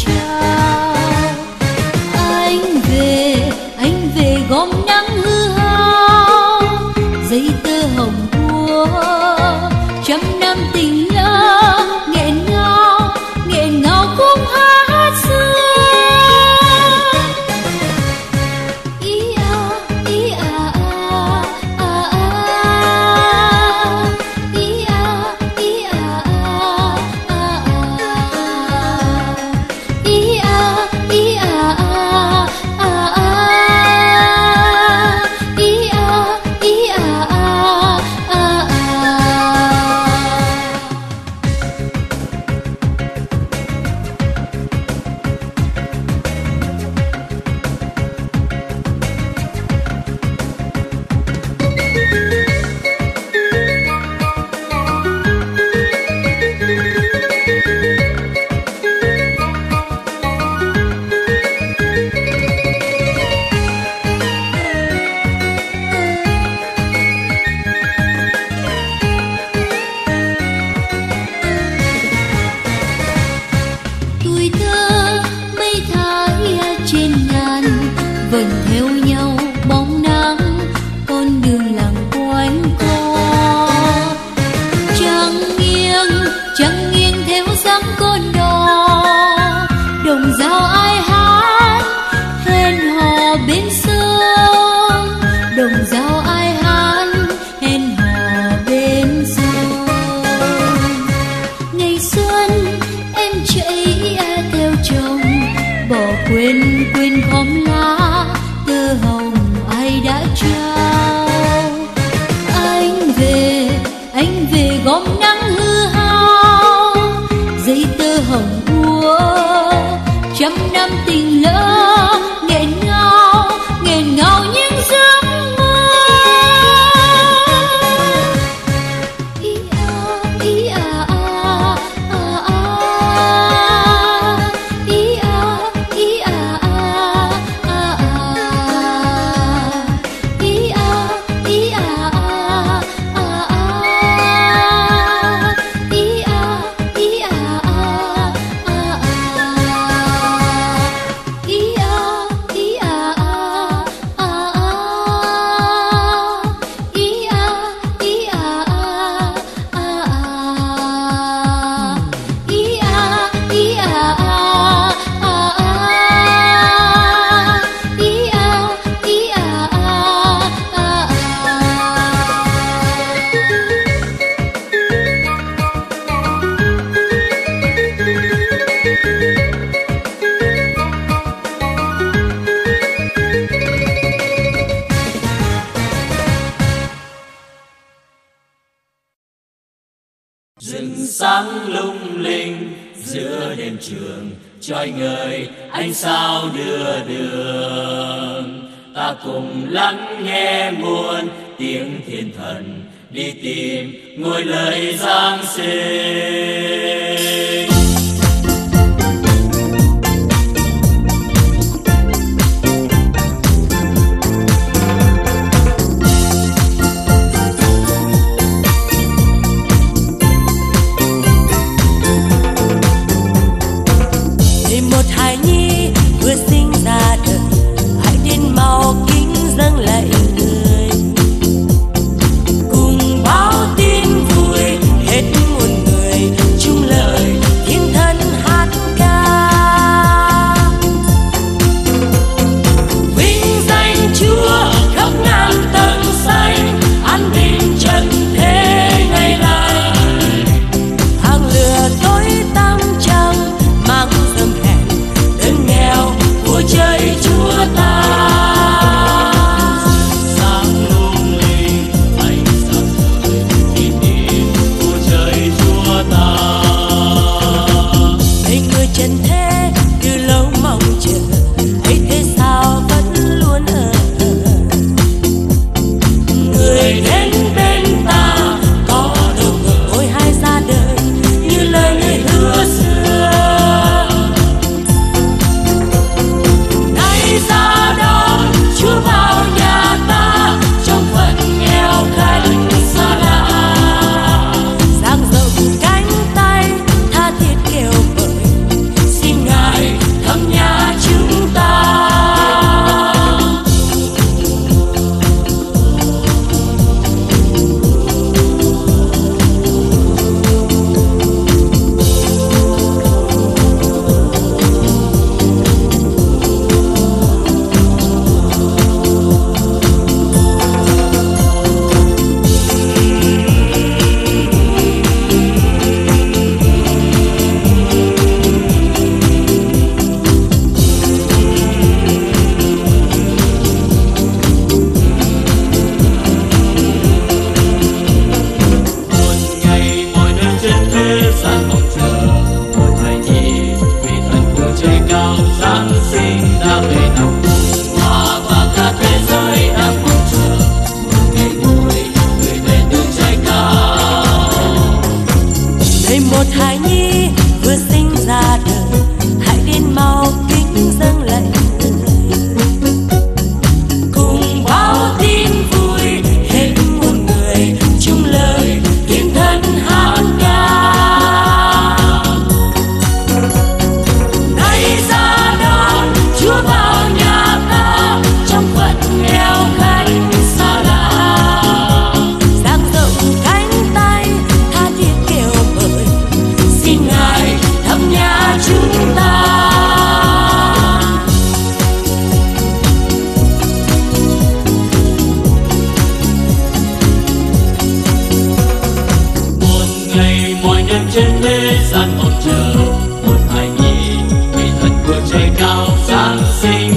trao. Anh về gom nắng hư hao, giấy tơ hồng cua trăm năm tình lỡ nghẹn ngào khúc hát xưa. Ý à ý à à à à, ý à ý à à à à, ý à ý à à à à, ý à ý à à à à. Tuổi thơ mây thái trên ngàn vần theo nhau bóng nắng, con đường làng quanh co trăng nghiêng theo dáng con đò. Đồng dao ai hát hẹn hò bên sông, đồng dao ai hát hẹn hò bên sông. Ngày xuân em chạy theo chồng, bỏ quên khóm lá tơ hồng ai đã trao. Anh về gom nắng hư hao, giấy tơ hồng cua trăm năm tình lỡ nghẹn ngào những giấc mơ. Ý à ý à à à à, ý à ý à à à à, ý à ý à à à à, ý à ý à à à à, ý à ý à à à à, ý à ý à à à à, ý à ý à à à à, ý à ý à à à à. Rừng sáng lung linh giữa đêm trường, chói ngời ánh sao đưa đường. Ta cùng lắng nghe muôn tiếng thiên thần, đi tìm ngôi lời Giáng sinh. Một hài nhi vừa sinh ra đời, hãy đến mau kính dâng lạy người, cùng báo tin vui hết muôn người, chung lời thiên thần hát ca. Vinh danh Chúa khắp ngàn tầng xanh, an bình trần thế ngày nay. Hàng lửa tối tăm trăng mang dâm hẹn, đơn ta về nào cùng hòa và cả thế giới đang mong chờ mừng ngày vui gửi về từ trái cao. Ngày một hài nhi vừa sinh ra đời, hãy đến mau kính dâng lạy người. Cùng báo tin vui hết muôn người chung lời tiếng thân hát ca. Nay ra đón Chúa vào nhà ta trong phận nghèo khách xa lạ, dang rộng cánh tay tha thiết kêu mời, xin Ngài thăm nhà chúng ta. Một ngày mọi nhân trên thế gian mong chờ một hài nhi vì thần của trời cao giáng sinh.